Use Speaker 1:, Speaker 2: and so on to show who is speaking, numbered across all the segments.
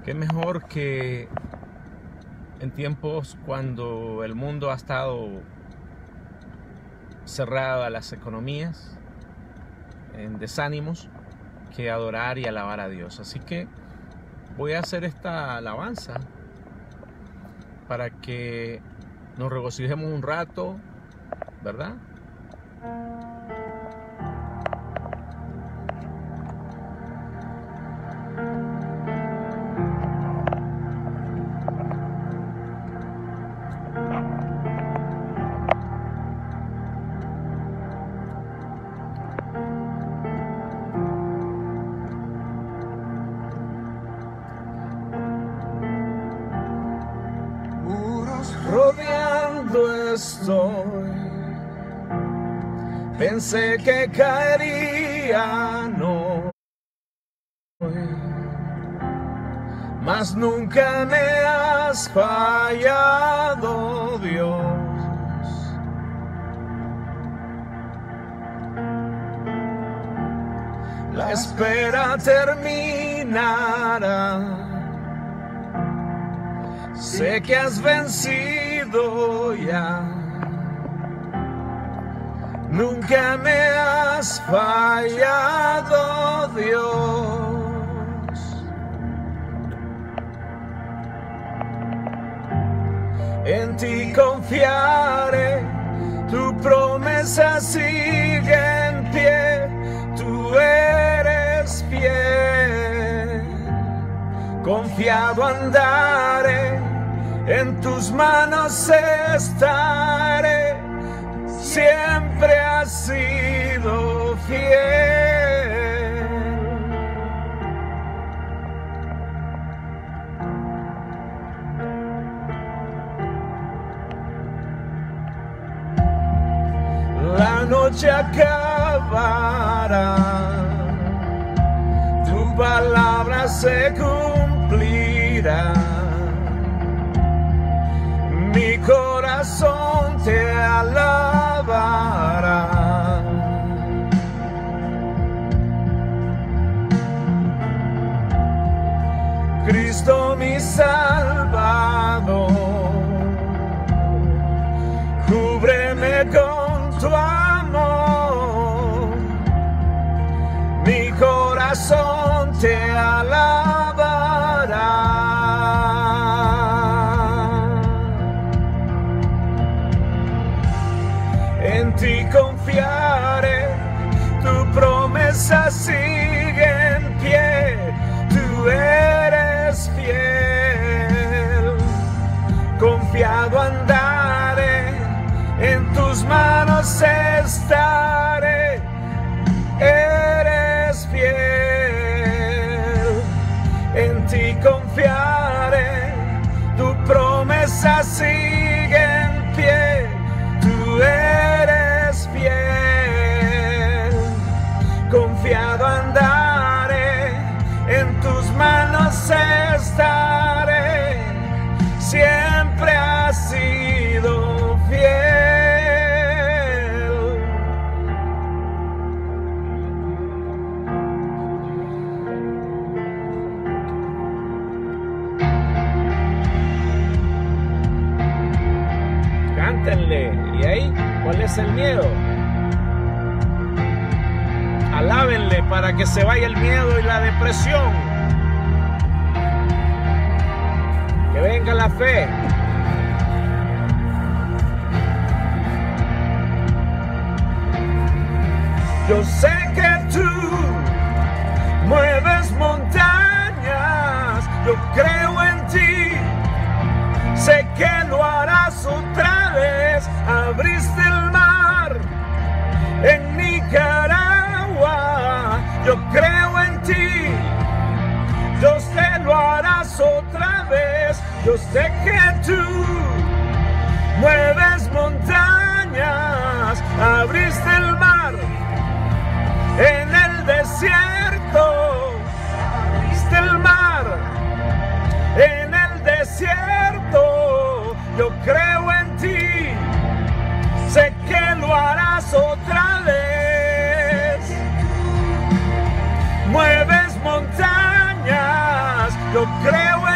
Speaker 1: Qué mejor que en tiempos cuando el mundo ha estado cerrado a las economías, en desánimos, que adorar y alabar a Dios. Así que voy a hacer esta alabanza para que nos regocijemos un rato, ¿verdad? Rodeando estoy, pensé que caería, no, mas nunca me has fallado, Dios. La espera terminará. Sé que has vencido ya, nunca me has fallado, Dios. En ti confiaré, tu promesa sigue en pie, tú eres fiel. Confiado andaré, en tus manos estaré, siempre has sido fiel. La noche acabará, tu palabra se cumplirá. Mi corazón te alabará. Cristo mi Salvador, cúbreme con tu amor. Mi corazón te alabará. En ti confiaré, tu promesa sigue en pie, tú eres fiel. Confiado andaré, en tus manos estaré, eres fiel. En ti confiaré, tu promesa sigue en pie, tú eres fiel. Confiado andaré, en tus manos estaré, siempre has sido fiel. Cántenle, ¿y ahí cuál es el miedo? Alábenle para que se vaya el miedo y la depresión. Que venga la fe. Yo sé que tú mueves montañas, yo creo en ti, sé que lo harás otra vez. Abriste el mar en Nicaragua, yo creo en ti, yo sé lo harás otra vez. Yo sé que tú mueves montañas, abriste el mar en el desierto, abriste el mar en el desierto. Yo creo en ti, sé que lo harás otra vez. Mueves montañas, yo creo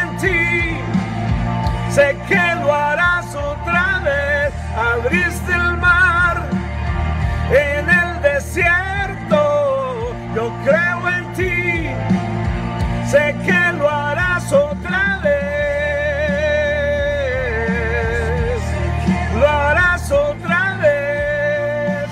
Speaker 1: sé que lo harás otra vez. Abriste el mar en el desierto, yo creo en ti, sé que lo harás otra vez, lo harás otra vez.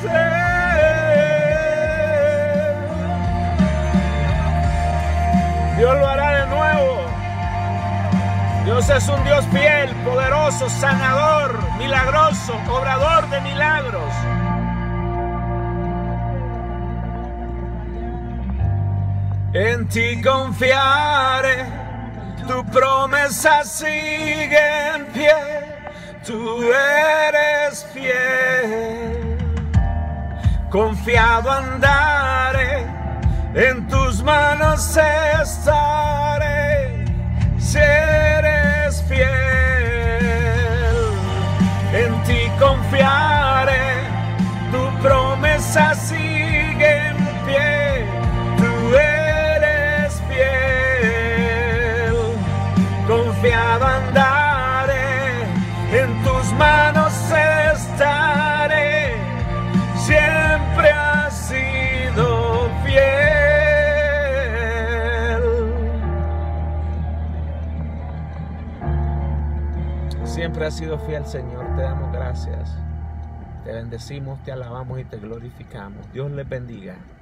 Speaker 1: Dios lo hará de nuevo. Dios es un Dios fiel, poderoso, sanador, milagroso, obrador de milagros. En ti confiaré, tu promesa sigue en pie, tú eres fiel. Confiado andaré, en tus manos estaré, si eres fiel. En ti confiaré, tu promesa sigue en pie, tú eres fiel. Confiado andaré, en tus manos estaré, siempre has sido fiel. Siempre has sido fiel, Señor, te damos gracias, te bendecimos, te alabamos y te glorificamos. Dios les bendiga.